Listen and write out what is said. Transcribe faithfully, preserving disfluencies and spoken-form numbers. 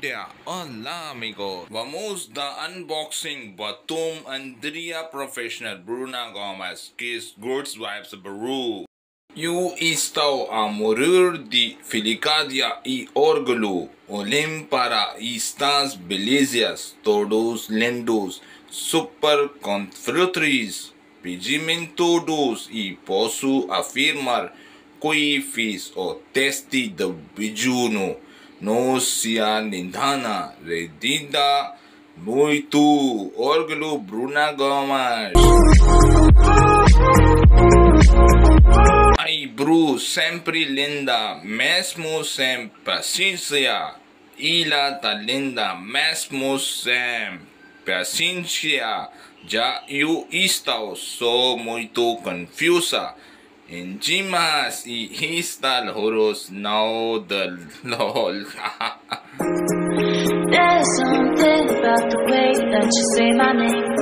India. Hola amigos, vamos a unboxing Batom, andreia, profissional, Bruna Gomes, Kiss, Good Vibes, Peru. Eu estou a morrer de felicidade e orgulho. Olhem para estas belezas, todos lindos, super confortáveis, pigmentados e posso afirmar que fiz o teste de beijo. Não se nadinha, redida, muito, orgulho, Bruna Gomes. Ai, Bru, sempre linda, mesmo sem paciência. Ela tá linda, mesmo sem paciência. Já eu estou só muito confusa. Enigmas e estas horas não de lol. There's something about the way that you say my name.